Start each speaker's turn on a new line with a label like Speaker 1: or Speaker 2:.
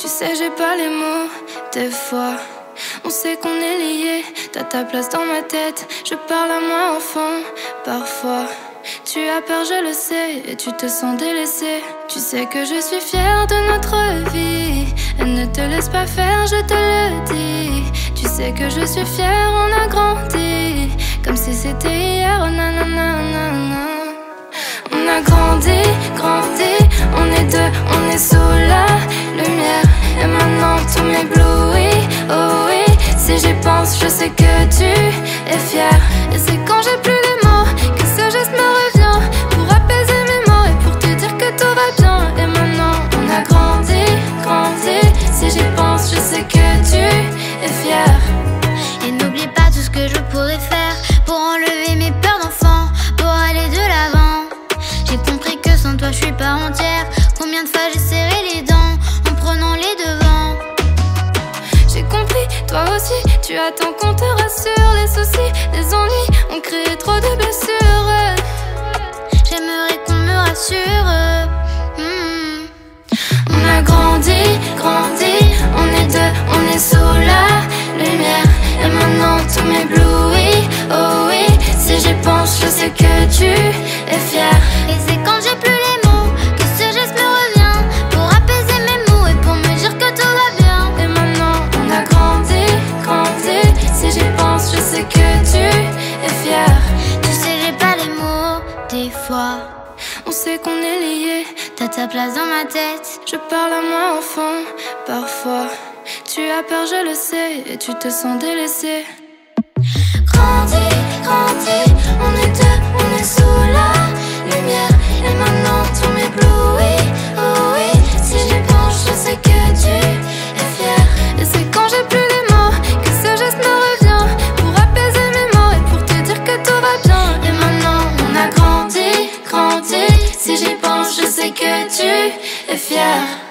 Speaker 1: Tu sais, j'ai pas les mots, des fois. On sait qu'on est liés, t'as ta place dans ma tête. Je parle à moi enfant, parfois. Tu as peur, je le sais, et tu te sens délaissé. Tu sais que je suis fière de notre vie. Elle ne te laisse pas faire, je te le dis. Tu sais que je suis fière, on a grandi comme si c'était hier, oh nanana. On a grandi, on est deux, on est sous la lumière. Et maintenant tout m'éblouit, oh oui. Si j'y pense, je sais que tu es fier. Et c'est quand j'ai plus les mots que ce geste me revient, pour apaiser mes mots et pour te dire que tout va bien. Et maintenant on a grandi, si j'y pense, je sais que tu es fier.
Speaker 2: Et n'oublie pas tout ce que je pourrais faire pour enlever mes peurs d'enfant, pour aller de l'avant. J'ai compris que sans toi je suis pas entière. Combien de fois j'ai serré les dents en prenant les devants.
Speaker 1: J'ai compris, toi aussi, tu attends qu'on te rassure. Les soucis, les ennuis ont créé trop de blessures.
Speaker 2: J'aimerais qu'on me rassure.
Speaker 1: On a grandi, on est deux, on est sous la lumière. Et maintenant tout m'éblouit, oh oui. Si j'y pense, je sais que tu es fier.
Speaker 2: Et c'est quand j'ai plus les mots que ce geste me revient, pour apaiser mes mots et pour me dire que tout va bien.
Speaker 1: Et maintenant on a grandi, si j'y pense, je sais que tu es fier.
Speaker 2: Tu sais j'ai pas les mots, des fois.
Speaker 1: On sait qu'on est liés,
Speaker 2: T'as ta place dans ma tête.
Speaker 1: je parle à moi enfant, parfois. Tu as peur, je le sais, et tu te sens délaissé.
Speaker 2: Grandi, on est deux, on est sous la lumière. Et maintenant tout m'éblouit, oh oui. Si j'y pense, je sais que tu es fier.
Speaker 1: Et c'est quand j'ai plus les mots que ce geste me revient, pour apaiser mes mots et pour te dire que tout va bien. Et maintenant on a grandi, si j'y pense, je sais que tu es fier.